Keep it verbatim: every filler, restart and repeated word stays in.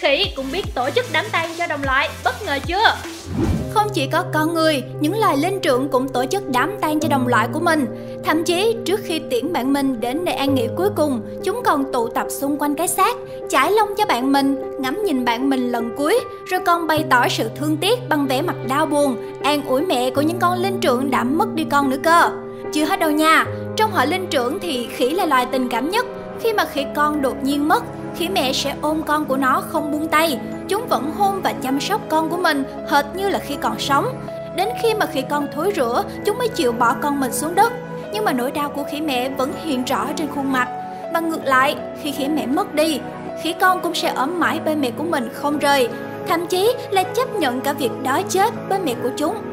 khỉ cũng biết tổ chức đám tang cho đồng loại, bất ngờ chưa? Không chỉ có con người, những loài linh trưởng cũng tổ chức đám tang cho đồng loại của mình. Thậm chí, trước khi tiễn bạn mình đến nơi an nghỉ cuối cùng, chúng còn tụ tập xung quanh cái xác, chải lông cho bạn mình, ngắm nhìn bạn mình lần cuối, rồi còn bày tỏ sự thương tiếc bằng vẻ mặt đau buồn, an ủi mẹ của những con linh trưởng đã mất đi con nữa cơ. Chưa hết đâu nha, trong họ linh trưởng thì khỉ là loài tình cảm nhất. Khi mà khỉ con đột nhiên mất, khỉ mẹ sẽ ôm con của nó không buông tay. Chúng vẫn hôn và chăm sóc con của mình hệt như là khi còn sống. Đến khi mà khỉ con thối rữa, chúng mới chịu bỏ con mình xuống đất. Nhưng mà nỗi đau của khỉ mẹ vẫn hiện rõ trên khuôn mặt. Và ngược lại, khi khỉ mẹ mất đi, khỉ con cũng sẽ ở mãi bên mẹ của mình không rời. Thậm chí là chấp nhận cả việc đói chết bên mẹ của chúng.